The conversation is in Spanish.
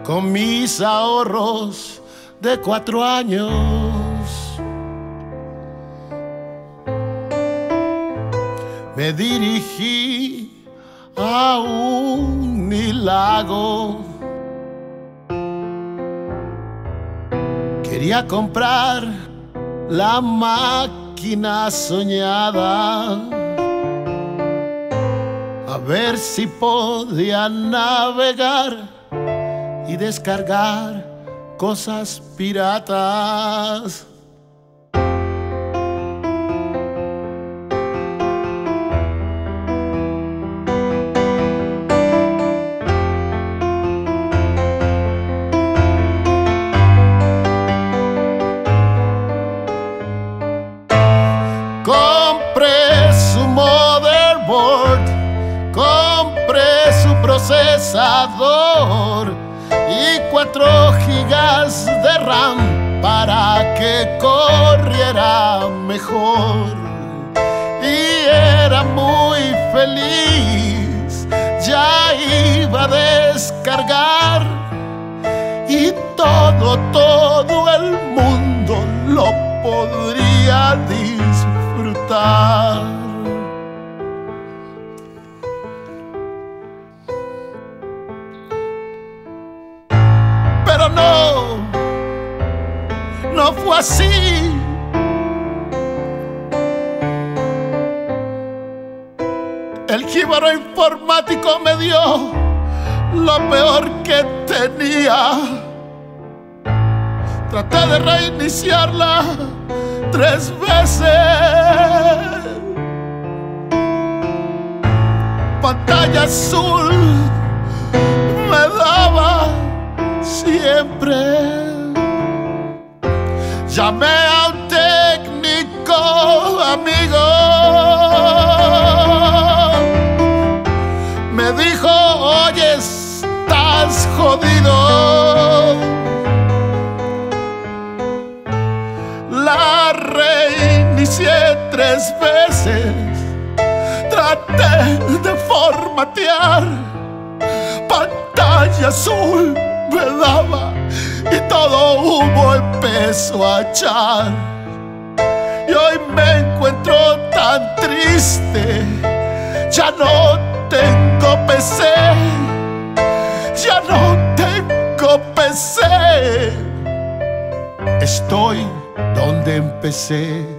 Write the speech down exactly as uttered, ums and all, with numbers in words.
con mis ahorros de cuatro años. Me dirigí a un lago. Quería comprar la máquina soñada, a ver si podía navegar y descargar cosas piratas. Compré su motherboard, compré su procesador y cuatro gigas de RAM para que corriera mejor. Y era muy feliz, ya iba a descargar y todo, todo el mundo lo podría disfrutar. Pero no, no fue así. El jíbaro informático me dio lo peor que tenía. Traté de reiniciarla tres veces. Pantalla azul me daba siempre. Llamé a un técnico amigo. Me dijo: oye, estás jodido. La reinicié tres veces. Traté de formatear. Pantalla azul me daba y todo humo empezó a echar. Y hoy me encuentro tan triste. Ya no tengo P C. Ya no tengo P C. Estoy donde empecé.